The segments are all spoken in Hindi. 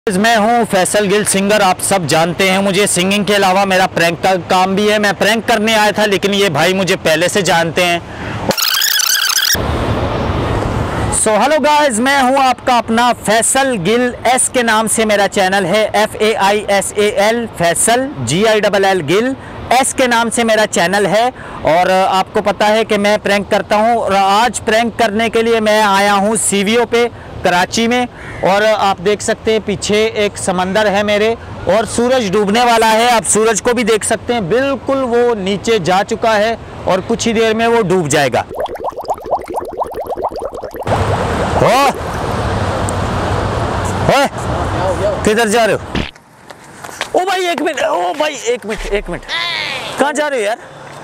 मैं हूं फैसल गिल सिंगर। आप सब जानते हैं मुझे। सिंगिंग के अलावा मेरा प्रैंक का काम भी है। मैं प्रैंक करने आया था, लेकिन ये भाई मुझे पहले से जानते हैं। सो हेलो गाइस, मैं हूं आपका अपना फैसल गिल। एस के नाम से मेरा चैनल है, FAISAL Faisal GILL Gill. S के नाम से मेरा चैनल है और आपको पता है कि मैं प्रैंक करता हूं। और आज प्रैंक करने के लिए मैं आया हूं CVO पे, कराची में। और आप देख सकते हैं पीछे एक समंदर है मेरे, और सूरज डूबने वाला है। आप सूरज को भी देख सकते हैं, बिल्कुल वो नीचे जा चुका है और कुछ ही देर में वो डूब जाएगा। ओए, किधर जा रहे हो? ओ भाई एक मिनट, ओ भाई एक मिनट, कहाँ जा रहे हो यार?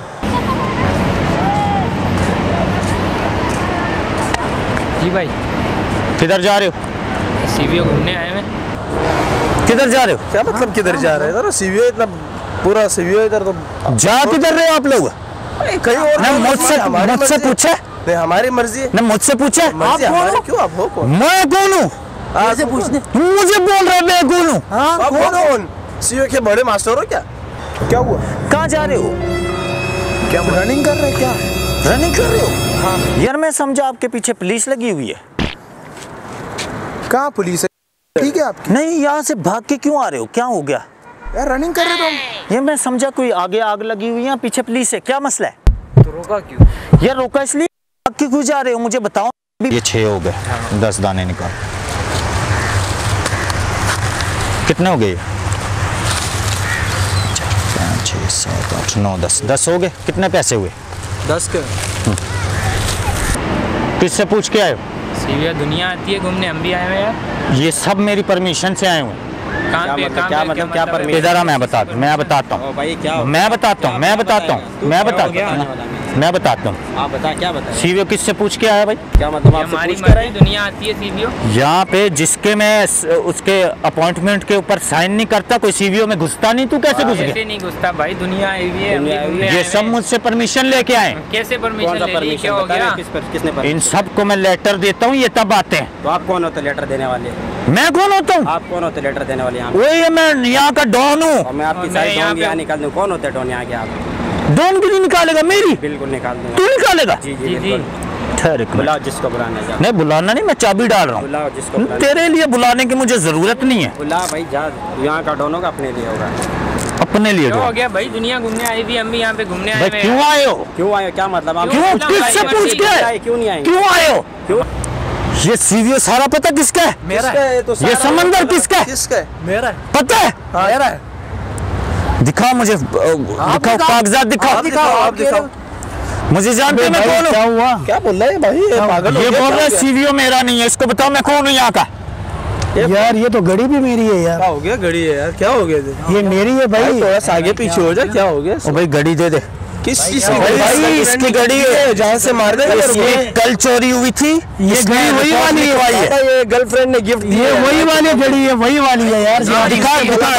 जी भाई, किधर जा रहे हो? CVO घूमने आए हैं। किधर जा रहे हो? क्या मतलब किधर जा रहे हैं? CVO इतना पूरा CVO इधर तो जा किधर रहे हो आप लोग? कहीं और मुझसे पूछे? नहीं, हमारी मर्जी है। मुझसे पूछे? आप कौन हो? क्यों आप हो कौन? मैं कौन हूँ? आपसे पूछने मुझे बोल रहे मैं कौन हूँ? आप कौन? CVO के बड़े मास्टर हो क्या? क्या हुआ? कहाँ जा रहे हो? क्या रनिंग कर रहे हैं? क्या रनिंग कर रहे हो? हाँ यार, मैं समझा आपके पीछे पुलिस लगी हुई है। कहाँ पुलिस है? ठीक है आपकी। नहीं, यहाँ से भाग के क्यों आ रहे हो? क्या हो गया यार? रनिंग कर रहे हो? ये मैं समझा कोई आगे आग लगी हुई है, पीछे पुलिस है। क्या मसला है? तो रोका क्यों? यार रोका इसलिए, भाग के क्यों जा रहे हो मुझे बताओ। ये 6 हो गए, 10 दाने निकाल। कितने हो गए? 4 5 6 7 8 9 10 हो गए। कितने पैसे हुए? 10 के। किससे पूछ के आए हो? CVO दुनिया आती है घूमने, हम भी आए हैं यार। ये सब मेरी परमिशन से आए हुए। कहाँ पे क्या मतलब क्या परमिशन? इधर आ, मैं बताता हूँ। मैं बताता हूँ। आप बता, क्या बता? CVO किससे पूछ के आया भाई? क्या मतलब आपसे हमारी पूछ कर मर्जी, दुनिया आती है CVO। यहाँ पे जिसके मैं उसके अपॉइंटमेंट के ऊपर साइन नहीं करता, कोई CVO में घुसता नहीं। तू कैसे घुस कैसे गया? नहीं घुसता भाई, दुनिया आई हुई है, हम भी घूमने ये आए सब हैं। मुझसे परमिशन लेके आए। कैसे परमिशन ले ली? क्या हो गया? किसने? इन सब को मैं लेटर देता हूँ, ये तब आते हैं। तो आप कौन होते लेटर देने वाले? मैं कौन होता हूँ? आप कौन होते लेटर देने वाले? यहाँ वही मैं यहाँ का डॉन हूँ। और मैं आपकी मैं साइड यहाँ डोंगी पे- यहाँ निकाल दूँ। कौन होते डोन यहाँ के? आप डॉन भी नहीं निकालेगा मेरी? बिल्कुल निकाल दूंगा। तू निकालेगा? जी जी जी। बिल्कुल। ठहर एक मिनट। बुलाओ जिसको बुलाना है। नहीं बुलाना नहीं, मैं चाबी डाल रहा हूँ। बुलाओ जिसको बुलाना है। तेरे लिए बुलाने की मुझे जरूरत नहीं है। बुला भाई, जा। यहाँ का डोन होगा, अपने लिए होगा। अपने लिए क्या हो डॉन। गया भाई? दुनिया घूमने आई हुई, हम भी यहाँ पे घूमने आए भाई हुए क्यों हैं। आए हो? क्यों आए हो? क्या मतलब? आप क्यों? किससे पूछ के आए? क्यों नहीं आएंगे? क्यों आए हो? क्यों? ये CVO सारा पता किसका है? मेरा है तो ये समंदर किसका है? किसका है? मेरा है। पता है? मेरा है। दिखाओ मुझे, दिखाओ कागजात दिखाओ। आप दिखाओ। मुझे जानते मैं कौन हूँ? क्या हुआ? क्या बोल रहे हैं भाई? ये पागल हो ये गया? बोल रहा है क्या CVO मेरा नहीं है। इसको बताओ मैं कौन हूँ यहाँ का। यार ये तो घड़ी भी मेरी है यार। हो गया? घड़ी है यार, क्या हो गया? ये मेरी है भाई। थोड़ा सा आगे पीछे हो जा। क्या हो गया? ओ भाई घड़ी दे दे। किस चीज की भाई, घड़ी? भाई, इसकी घड़ी है। जहाँ से मार देगा मेरे ये को। कल चोरी हुई थी। ये घड़ी वही वाली है। पापा, ये गर्लफ्रेंड ने गिफ्ट दी ये है। वही वाली घड़ी है, वही वाली है यार। दिखा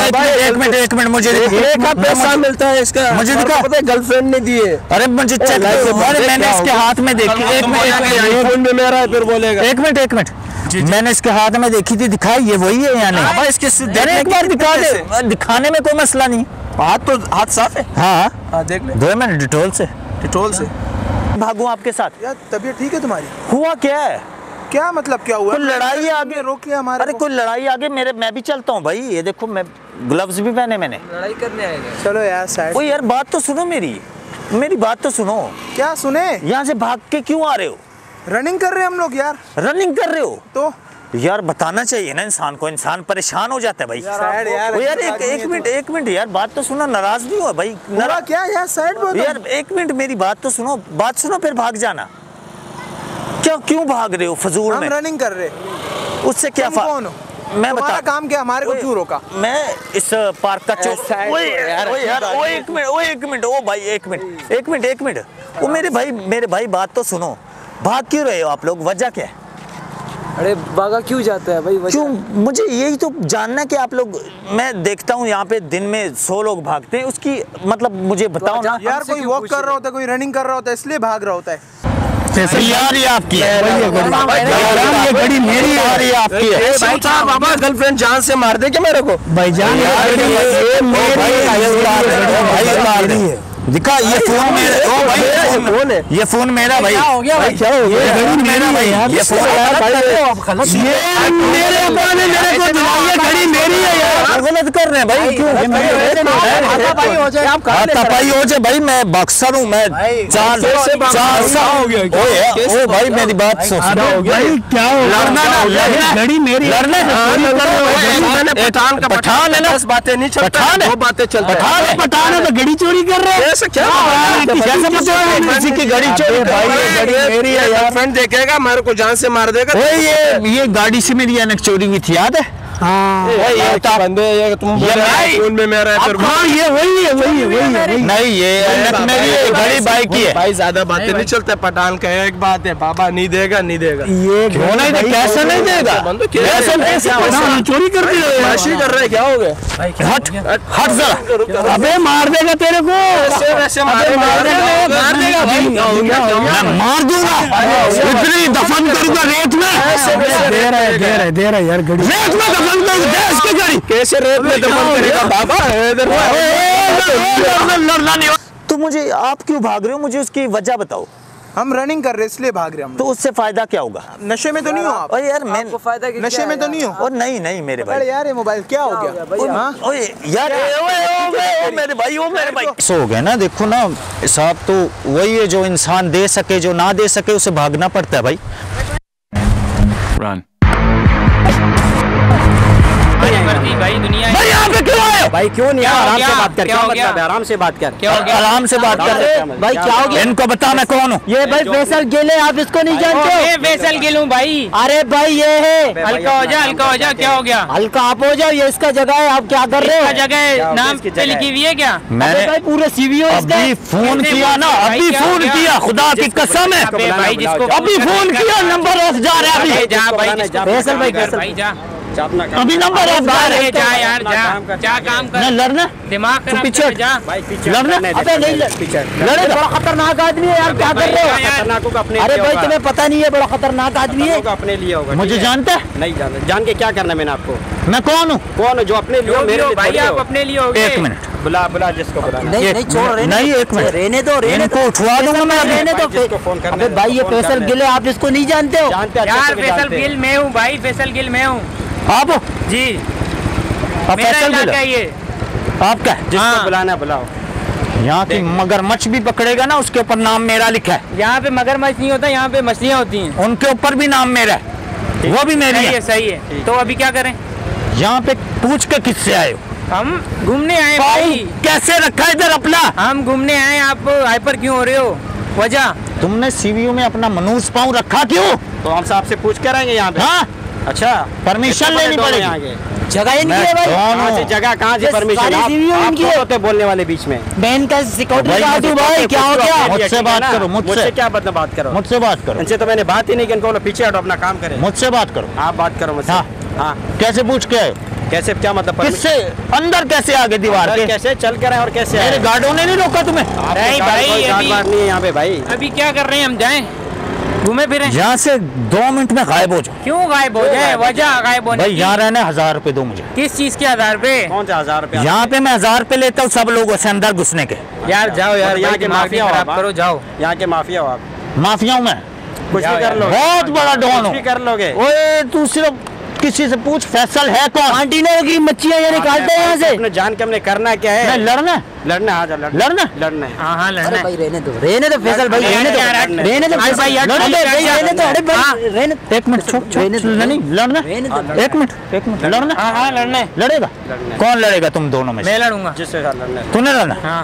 एक मिनट मुझे एक का पैसा मिलता है इसका। मुझे दिखा। पता है गर्लफ्रेंड ने दी है। अरे मुझे चेक लाइफ में अरे मैंने क्या इसके होगा? हाथ में देखी। एक फोन में मेरा है, फिर बोलेगा। मिनट मैंने इसके हाथ में देखी थी। दिखाई ये वही है या नहीं? इसके अरे एक बार दिखा दे। दिखाने में कोई मसला नहीं। हाथ साफ है। हाँ देख ले 2 मिनट डिटोल से डिटोल से। भागूं आपके साथ? यार तबीयत ठीक है तुम्हारी? हुआ क्या है? क्या मतलब क्या हुआ? कोई लड़ाई आगे रोकी हमारे। अरे कोई लड़ाई आगे मेरे, मैं भी चलता हूँ भाई। ये देखो मैं ग्लव्स भी पहने मैंने। लड़ाई करने आएगा? चलो यार साइड। ओ यार बात तो सुनो, मेरी बात तो सुनो। क्या सुने? यहाँ से भाग के क्यों आ रहे हो? रनिंग कर रहे हैं हम लोग यार। रनिंग कर रहे हो तो यार बताना चाहिए ना इंसान को। इंसान परेशान हो जाता है भाई। साइड यार। ओ यार एक मिनट यार, बात तो सुनो। नाराज नहीं हुआ भाई? नाराज क्या यार? साइड बोलो यार एक मिनट मेरी बात तो सुनो। बात सुनो फिर भाग जाना। क्यों भाग रहे हो फजूल हम में? रनिंग कर रहे। उससे क्या तुम कौन हो? मैं तुम्हारा बता। काम क्या? हमारे को क्यों रोका? मैं इस पार्क का साइड ओए को यार। ओए यार, ओए एक मिनट ओ भाई एक मिनट ओ मेरे भाई बात तो सुनो। भाग क्यों रहे हो आप लोग? वजह क्या है? अरे भागा क्यों जाता है भाई? क्यों? मुझे यही तो जानना कि आप लोग, मैं देखता हूँ यहाँ पे दिन में 100 लोग भागते हैं, उसकी मतलब मुझे बताओ ना यार कोई वॉक कर रहा होता है, कोई रनिंग कर रहा होता है, इसलिए भाग रहा होता है। फैसल यार ये आपकी है, भाई ये घड़ी मेरी है यार ये आपकी है। भाई था बाबा, गर्लफ्रेंड जान से मार दे क्या मेरे को? भाईजान दिखा ये फोन मेरा, ओ भाई फोन है। ये फोन मेरा भाई, क्या हो गया भाई? क्या हो गया? ये फोन मेरा भाई, ये फोन ये मेरे ऊपर ने मेरे को दिलाई है, घड़ी मेरी है यार। गलत कर रहे हैं भाई, क्यों हाथापाई हो जाए, आप कहाँ ले हाथापाई हो जाए भाई, मैं बॉक्सर हूँ, मैं चार साल हो गया? ओ भाई मेरी बात सुन, भाई क्या हो लड़ना ना, लड़ना घड़ी मेरी लड़ना पठान है ना, 10 बातें नहीं चलती, पठान है, 2 बातें चलती पठान है, पठान है तो घड़ी चोरी कर रहे हैं। ऐसा क्या? कैसे पता है किसी की गाड़ी चोरी कर भाई रहा ये है? घड़ी मेरी है यार, फ्रेंड देखेगा मेरे को जान से मार देगा। ओए ये गाड़ी से मेरी अनक चोरी हुई थी, याद है? हाँ ये बंदे, ये तुम बोल रहे हो फोन में मेरा है, फिर हाँ ये वही है वही है वही है वही। नहीं ये अनक मेरी है, गाड़ी बाई की है। भाई ज्यादा बातें नहीं चलते, पठान का एक बात है, बाबा नहीं देगा नहीं देगा। ये क्यों नहीं दे, कैसे नहीं देगा? बंदो पठान चोरी कर दिया यार। माशी कर रहे, क्या हो गया? हट हट जरा, अबे मार देगा तेरे को, वैसे वैसे मार देगा भाई। मैं मार दूंगा, इतनी दफन करूंगा रेत में, दे रहा है यार घड़ी। रेत में दफन करूंगा इसकी गाड़ी। कैसे रेत में दफन करेगा बाबा? इधर लड़ना नहीं। तो मुझे आप क्यों भाग रहे हो, मुझे उसकी वजह बताओ। हम रनिंग कर रहे हैं इसलिए भाग रहे हैं हम तो उससे फायदा क्या होगा? लोग। नशे में तो नहीं हो आप? और यार मैं आपको फायदा क्या नशे में तो नहीं हो? और नहीं नहीं मेरे अरे भाई, यार ये मोबाइल क्या हो गया? हाँ? ओए यार ओ मेरे भाई, ओ मेरे भाई सो हो गया ना। देखो ना साहब, तो वही है जो इंसान दे सके, जो ना दे सके उसे भागना पड़ता है भाई। भाई दुनिया भाई यहाँ पे क्यों आए हो? भाई क्यों नहीं? क्या हो आराम गया? से बात कर, क्या क्या हो मतलब गया? है? आराम से बात कर। क्या हो गया? आराम से बात कर। भाई क्या हो गया? इनको बता मैं कौन हूँ। ये भाई फैसल गिल है, आप इसको नहीं जानते मैं हो? फैसल गिल हूँ भाई। अरे भाई ये है, हल्का हो जा, हल्का हो जा। क्या हो गया? हल्का आप हो जाओ, ये इसका जगह है, आप क्या कर रहे इसका हो? जगह नाम इसकी पे जगह लिखी हुई है क्या? अबे मैंने भाई पूरे सीवी हो इसका। अभी फोन किया ना, अभी क्या फोन हो गया? किया, खुदा की कसम है, अबे भाई जिसको अभी फोन किया, नंबर ऑफ जा रहा है अबे अभी, जा भाई, जिसको फैसल भाई, कर फैसल भाई जा। अभी नंबर ऑफ जा रहा अरे है। जा यार, जा जा काम ना कर, लड़ना, दिमाग खराब पीछे कर, जा। भाई पीछे लड़ना? अबे नहीं लड़े, बड़ा खतरनाक आदमी है यार, क्या कर रहे हो? खतरनाक होगा अपने अरे लिए भाई होगा। तुम्हें पता नहीं है, बड़ा खतरनाक आदमी है। होगा अपने लिए होगा। मुझे ठीक है? जानता है नहीं जानते, जान के क्या करना है मैंने आपको? मैं कौन हूँ? कौन है जो अपने लिए हो, जो भी मेरे हो लिए भाई, थोड़ी आप हो। अपने लिए हो गए। एक मिनट, बुला बुला जिसको बुलाना। नहीं नहीं छोड़, रहने नहीं दो। एक मिनट, रहने दो, रहने इनको दो, उठवा दूंगा मैं अभी। रहने दो। जिसको फोन करना अबे है, भाई ये फोन फैसल करना है। गिल है, आप इसको नहीं जानते हो? जानते अच्छे यार से फैसल जानते हैं। गिल मैं हूँ भाई, फैसल गिल मैं हूँ आप हो? जी। आप मेरा फैसल गिल इलाका है? है ये। आपका है? जिसको बुलाना है बुलाओ। यहाँ की मगरमच्छ भी पकड़ेगा ना, उसके ऊपर नाम मेरा लिखा है, यहाँ पे मगरमच्छ नहीं होता, यहाँ पे मछलियाँ होती हैं। उनके ऊपर भी नाम मेरा है, वो भी मेरी सही है, है। सही है। तो अभी क्या करें? यहाँ पे पूछ के किससे आए हो? हम घूमने आए पाँव भाई, कैसे रखा है इधर अपना? हम घूमने आए। आप हाइपर क्यों हो रहे हो? वजह? तुमने सीवीयू में अपना मनूस पाँव रखा क्यों? तो हम आपसे पूछ कर आएंगे यहाँ पे। हाँ, अच्छा परमिशन लेनी पड़ेगी। जगह इनकी है भाई। कहाँ से जगह, कहाँ से ये परमिशन? सारी आप सीवी इनकी है। होते बोलने वाले बीच में। बहन का सिक्योरिटी भाई, गार्ड हूँ भाई, क्या हो गया? मुझसे बात करो, मुझसे क्या मतलब बात करो? मुझसे बात करो, इनसे तो मैंने बात ही नहीं की, इनको बोलो पीछे हटो, अपना काम करें। मुझसे बात करो। आप बात करो मुझसे। हाँ। हाँ कैसे पूछ के आए? कैसे, क्या मतलब? किससे अंदर कैसे आ गए दीवार के? कैसे चल कर आए और कैसे मेरे आए? गार्डों ने नहीं रोका तुम्हें? नहीं भाई, गार्ड अभी- वार्ड नहीं है यहाँ पे भाई। अभी क्या कर रहे हैं? हम जाएं घूमे फिरे? यहाँ से 2 मिनट में गायब हो जाओ। क्यों गायब हो जाए? वजह गायब होने भाई की? यहाँ रहना 1000 रुपए दो मुझे। किस चीज के आधार पे? कौन से 1000 रुपया? यहाँ पे मैं 1000 रुपए लेता हूँ सब लोगों से अंदर घुसने के। यार जाओ यार, यहाँ भाई के दिमाग माफिया नहीं हो खराब आप, करो, जाओ। यहाँ के माफिया हो आप। माफिया हूँ मैं, कुछ भी कर लो, बहुत बड़ा डॉन कुछ भी हूँ। कर लोगे। ओए तू सिर्फ किसी से पूछ फैसल है कौन? कंटेनर की मच्छियाँ ये निकालते हैं यहाँ से। अपने जान के हमने करना क्या मैं है? लड़ना लड़ना। हाँ, लड़ना लड़ना है। हाँ हाँ, लड़ना अरे है। भाई रहने दो फैसल भाई, अरे रहने दो, यार, रहने दो अरे भाई यार, लड़ने दो, ठीक है, भाई, रहने दो, अरे हाँ। भाई रहने दो। एक मिनट छुप रहने दो, नहीं लड़ना। रहने दो। एक मिनट लड़ना। हाँ हाँ, लड़ना है। लड़ेगा? लड़ना है। कौन लड़ेगा तुम दोनों में से? मैं लड़ूंगा। जिससे साथ लड़ना है। तूने लड़ना? हाँ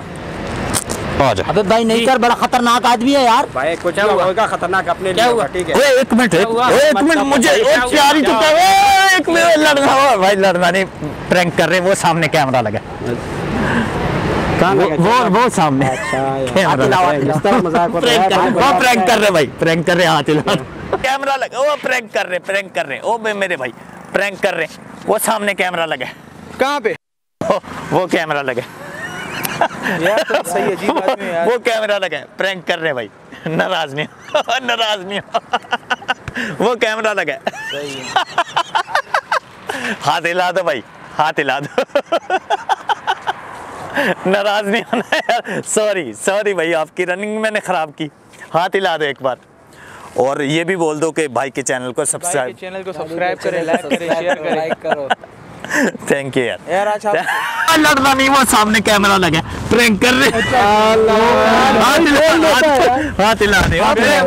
आ जा। अबे भाई नहीं कर, बड़ा खतरनाक आदमी है यार। भाई कुछ क्या भी हुआ? होगा खतरनाक अपने क्या लिए हुआ? होगा, ठीक है? ओए एक मिनट हुआ? एक मिनट मुझे क्या हुआ? प्यारी तो क्या कर, एक मिनट लड़ना हो भाई, लड़ना नहीं, प्रैंक कर रहे हैं, वो सामने कैमरा लगा, कहाँ लगा? वो सामने अच्छा यार। कैमरा लगा। इस तरह मजाक हो रहा है। वो प्रैंक कर रहे भाई, प्रैंक कर रहे हाथ हिला, कैमरा लगा, वो प्रैंक कर रहे ओ मेरे भाई प्रैंक कर रहे, वो सामने कैमरा लगा, कहाँ पे? वो कैमरा लगा, यार तो सही अजीब आदमी है यार। वो कैमरा लगा, प्रैंक कर रहे भाई। नाराज नहीं हो, नाराज नहीं हो। वो कैमरा लगा है। हाथ हिला दो भाई, हाथ हिला दो। नाराज नहीं होना यार, सॉरी सॉरी भाई, आपकी रनिंग मैंने खराब की। हाथ हिला दो एक बार, और ये भी बोल दो कि भाई के चैनल को सब्सक्राइब, चैनल को सब्सक्राइब करें, लाइक करें, शेयर करें, लाइक करो थैंक यू यार। यार। आज आप लड़ना नहीं, वो सामने कैमरा लगा, प्रैंक कर रहे। हाथ हिला दे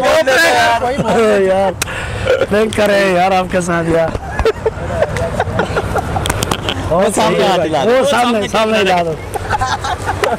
यार प्रैंक करे यार आपके साथ यार। सामने हाथ हिला दो, सामने हिला दो।